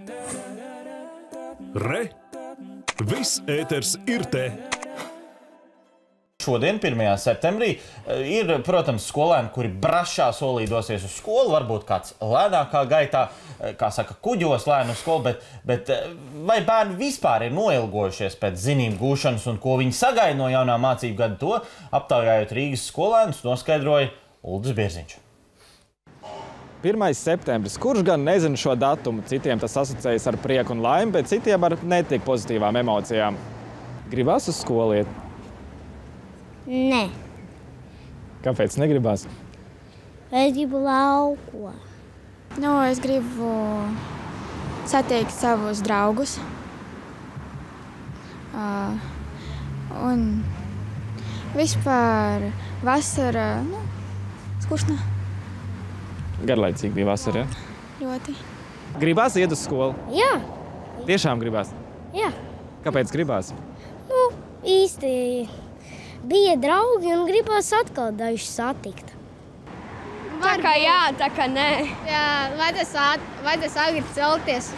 Re! Viss ēters ir te! Šodien, 1. septembrī, ir, protams, skolēni, kuri brašā solī dosies uz skolu, varbūt kāds lēnākā gaitā, kā saka, kuģos lēnu uz skolu, bet vai bērni vispār ir noilgojušies pēc zinību gūšanas un ko viņi sagaida no jaunā mācību gada, to aptaujājot Rīgas skolēnus, noskaidroja Uldis Bierziņš. 1. septembris. Kurš gan nezina šo datumu? Citiem tas asociējas ar prieku un laimi, bet citiem ar netik pozitīvām emocijām. Gribās uz skolu iet? Nē. Kāpēc negribās? Es gribu lauko. Es gribu satiekt savus draugus. Un vispār vasara, skušna. Garlaicīgi bija vasara, ja? Ļoti. Gribās iet uz skolu? Jā. Tiešām gribās? Jā. Kāpēc gribās? Īsti bija draugi un gribās atkal dažus satikt. Tā kā jā, tā kā nē. Jā, vajadzēs agri celties.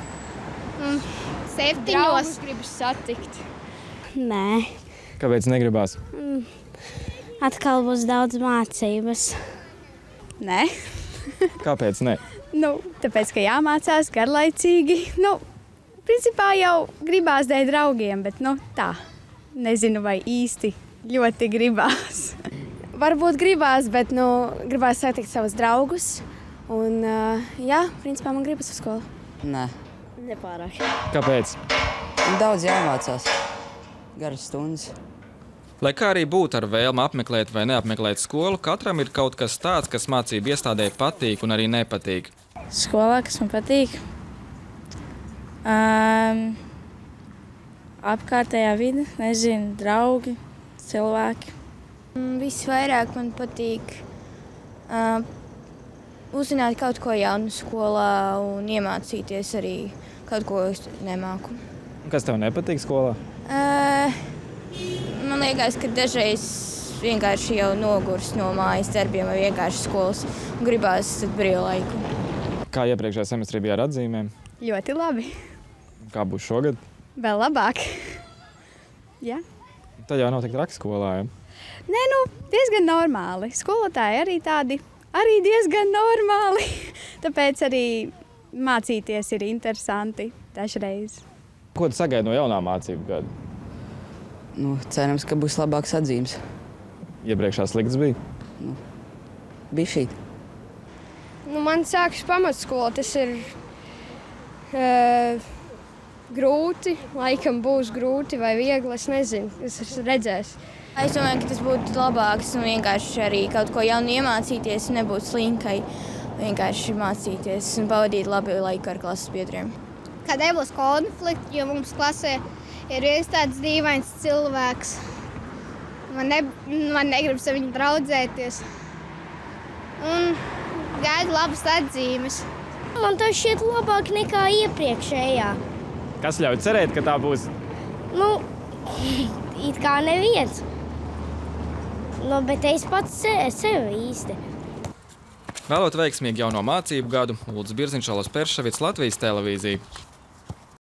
7. Draugus gribas satikt. Nē. Kāpēc negribās? Atkal būs daudz mācības. Nē. Kāpēc ne? Tāpēc, ka jāmācās garlaicīgi. Principā jau gribās dēļ draugiem, bet tā. Nezinu, vai īsti ļoti gribās. Varbūt gribās, bet gribās satikt savus draugus. Un jā, principā man gribas uz skolu. Nē. Nepārāk. Kāpēc? Daudz jāmācās. Garas stundas. Lai kā arī būtu ar vēlmu apmeklēt vai neapmeklēt skolu, katram ir kaut kas tāds, kas mācību iestādē patīk un arī nepatīk. Skolā, kas man patīk? Apkārtējā vide, nezinu, draugi, cilvēki. Visvairāk man patīk uzzināt kaut ko jaunu skolā un iemācīties arī kaut ko es nemāku. Kas tev nepatīk skolā? Man liekas, ka dažreiz vienkārši jau nogurst no mājas darbiem vai vienkārši skolas un gribās brīvlaiku. Kā iepriekšējā semestrī bija ar atzīmēm? Ļoti labi. Kā būs šogad? Vēl labāk. Jā. Tad jau nav tik traki skolā, ja? Nē, diezgan normāli. Skolotāji arī tādi, arī diezgan normāli. Tāpēc arī mācīties ir interesanti dažreiz. Ko tu sagaidi no jaunā mācību gada? Cerams, ka būs labāks atzīmes. Iepriekšā slikts bija? Bija šī. Man sākas pamatskola, tas ir grūti, laikam būs grūti vai viegli, es nezinu, es redzēšu. Es domāju, ka tas būtu labāks un vienkārši arī kaut ko jaunu iemācīties, nebūtu slinkai vienkārši mācīties un pavadīt labu laiku ar klases biedriem. Kad nebūs konflikti, jo mums klasē ir viens tāds dīvains cilvēks. Man negribas ar viņu draudzēties. Un gaidu labas atzīmes. Man tas šķiet labāk nekā iepriekšējā. Kas ļauj cerēt, ka tā būs? It kā neviens. Bet es pats sevi īsti. Vēlot veiksmīgu jauno mācību gadu, Uldis Bierziņš, Alas Perševits, Latvijas televīzija.